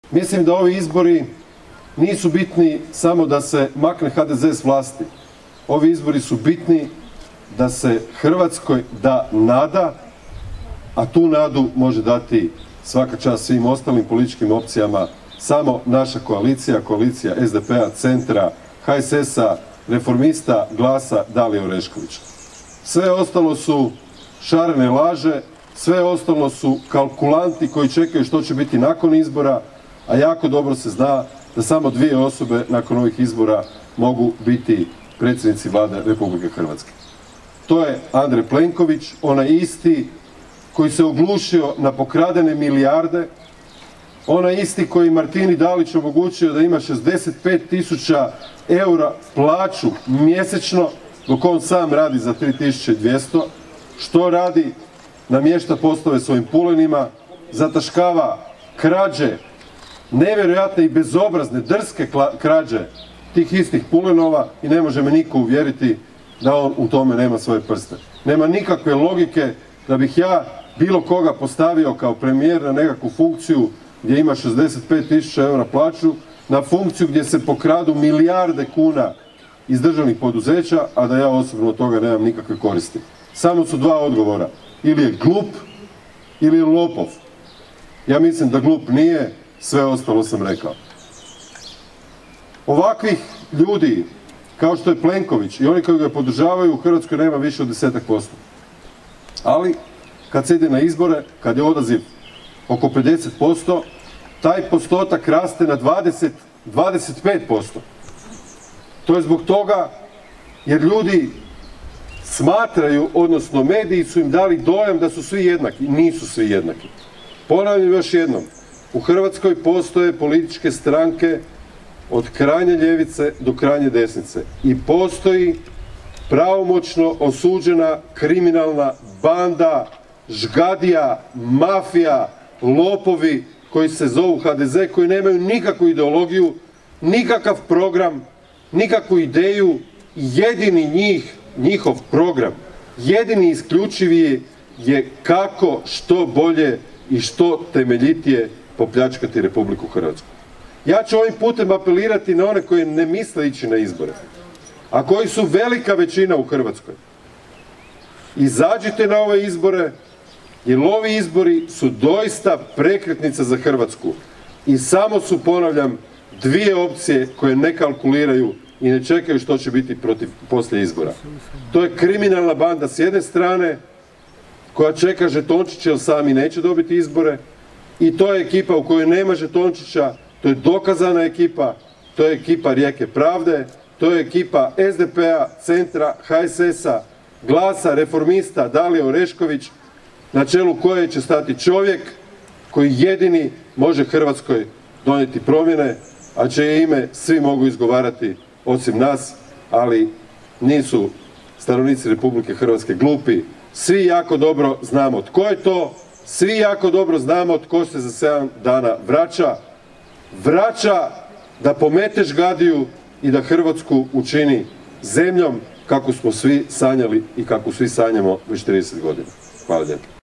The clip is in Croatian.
Mislim da ovi izbori nisu bitni samo da se makne HDZ s vlasti. Ovi izbori su bitni da se Hrvatskoj da nada, a tu nadu može dati svaka čast svim ostalim političkim opcijama samo naša koalicija, koalicija SDP-a, Centra, HSS-a, Reformista, Glasa, Dalije Oreškovića. Sve ostalo su šarene laže, sve ostalo su kalkulanti koji čekaju što će biti nakon izbora, a jako dobro se zna da samo dvije osobe nakon ovih izbora mogu biti predsjednici Vlade Republike Hrvatske. To je Andrej Plenković, onaj isti koji se oglušio na pokradene milijarde, onaj isti koji Martini Dalić omogućio da ima 65.000 eura plaću mjesečno, dok on sam radi za 3.200. Što radi? Namješta poslove svojim pulenima, zataškava krađe, nevjerojatne i bezobrazne, drske krađe tih istih pulenova i ne može me niko uvjeriti da on u tome nema svoje prste. Nema nikakve logike da bih ja bilo koga postavio kao premijer na nekakvu funkciju gdje ima 65.000 eura plaću, na funkciju gdje se pokradu milijarde kuna iz državnih poduzeća, a da ja osobno od toga nemam nikakve koristi. Samo su dva odgovora. Ili je glup, ili je lopov. Ja mislim da glup nije, sve ostalo sam rekao. Ovakvih ljudi, kao što je Plenković i oni koji ga podržavaju, u Hrvatskoj nema više od 10%. Ali, kad se ide na izbore, kad je odaziv oko 50%, taj postotak raste na 25%. To je zbog toga jer ljudi smatraju, odnosno mediji su im dali dojam da su svi jednaki. Nisu svi jednaki. Ponavljam još jednom, u Hrvatskoj postoje političke stranke od krajnje ljevice do krajnje desnice i postoji pravomoćno osuđena kriminalna banda, žgadija, mafija, lopovi koji se zovu HDZ, koji nemaju nikakvu ideologiju, nikakav program, nikakvu ideju, jedini njihov program, jedini isključivi je kako što bolje i što temeljitije popljačkati Republiku Hrvatsku. Ja ću ovim putem apelirati na one koji ne misle ići na izbore, a koji su velika većina u Hrvatskoj. Izađite na ove izbore, jer ovi izbori su doista prekretnica za Hrvatsku. I samo su, ponavljam, dvije opcije koje ne kalkuliraju i ne čekaju što će biti poslije izbora. To je kriminalna banda s jedne strane, koja čeka žetončiće jer sami neće dobiti izbore, i to je ekipa u kojoj nema žetončića, to je dokazana ekipa, to je ekipa Rijeke pravde, to je ekipa SDP-a, Centra, HSS-a, Glasa, Reformista, Dalije Orešković, na čelu koje će stati čovjek koji jedini može Hrvatskoj donijeti promjene, a čije ime svi mogu izgovarati osim nas, ali nisu stanovnici Republike Hrvatske glupi. Svi jako dobro znamo tko je to, svi jako dobro znamo tko se za 7 dana vraća. Vraća da pomete žgadiju i da Hrvatsku učini zemljom kako smo svi sanjali i kako svi sanjamo već 30 godina. Hvala lijepo.